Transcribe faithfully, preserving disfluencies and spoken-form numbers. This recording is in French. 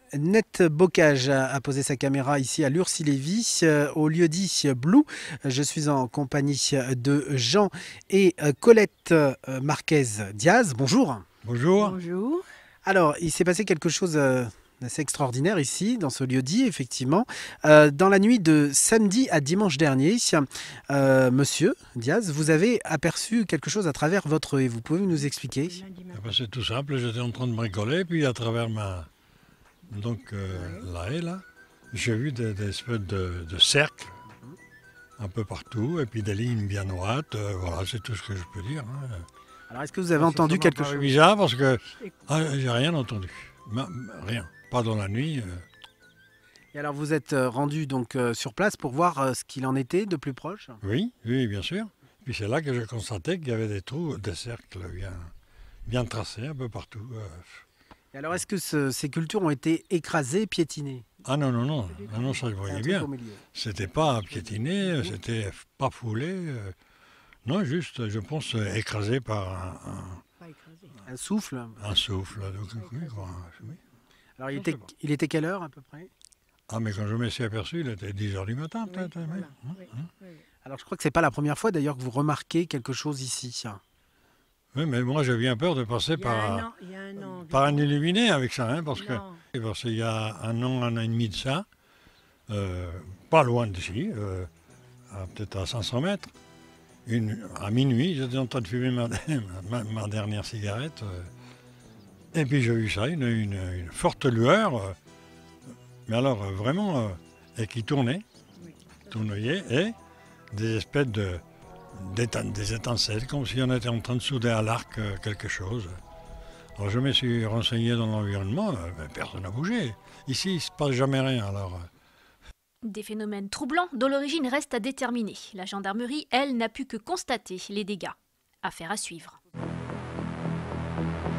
Net Bocage a posé sa caméra ici à Lurs-Ille-et-Vie, euh, au lieu-dit Blue. Je suis en compagnie de Jean et euh, Colette euh, Marquez-Diaz. Bonjour. Bonjour. Bonjour. Alors, il s'est passé quelque chose euh, d'assez extraordinaire ici, dans ce lieu-dit, effectivement. Euh, dans la nuit de samedi à dimanche dernier, euh, monsieur Diaz, vous avez aperçu quelque chose à travers votre œil. Vous pouvez nous expliquer? Ah ben, c'est tout simple, j'étais en train de bricoler, puis à travers ma donc euh, la haie là, j'ai vu des, des espèces de, de cercles un peu partout, et puis des lignes bien droites. Euh, voilà, c'est tout ce que je peux dire. Hein. Alors, est-ce que vous avez entendu quelque chose? C'est bizarre parce que ah, j'ai rien entendu, Ma, rien, pas dans la nuit. Euh. Et alors, vous êtes rendu donc euh, sur place pour voir euh, ce qu'il en était de plus proche? Oui, oui, bien sûr. Puis c'est là que j'ai constaté qu'il y avait des trous, des cercles bien, bien tracés un peu partout. Euh. Et alors, est-ce que ce, ces cultures ont été écrasées, piétinées? Ah non, non, non, non, non, ça je voyais bien. C'était pas piétiné, c'était pas foulé. Euh, non, juste, je pense, écrasé par un, un, un souffle. Un souffle. Donc, oui, quoi, oui. Alors, il était, il était quelle heure à peu près? Ah, mais quand je me suis aperçu, il était dix heures du matin, peut-être. Oui, voilà. hein, oui, hein. Oui. Alors, je crois que c'est pas la première fois d'ailleurs que vous remarquez quelque chose ici. Oui, mais moi j'ai bien peur de passer par, un an, un an, par un illuminé avec ça, hein, parce, que, non. parce qu'il y a un an, un an et demi de ça, euh, pas loin d'ici, euh, peut-être à cinq cents mètres, une, à minuit, j'étais en train de fumer ma, ma, ma dernière cigarette, euh, et puis j'ai vu ça, une, une, une forte lueur, euh, mais alors euh, vraiment, euh, et qui tournait, oui. tournoyait, et des espèces de... des étincelles, comme si on était en train de souder à l'arc euh, quelque chose. Alors je me suis renseigné dans l'environnement, euh, ben, personne n'a bougé. Ici, il ne se passe jamais rien. Alors, euh... Des phénomènes troublants dont l'origine reste à déterminer. La gendarmerie, elle, n'a pu que constater les dégâts. Affaire à suivre.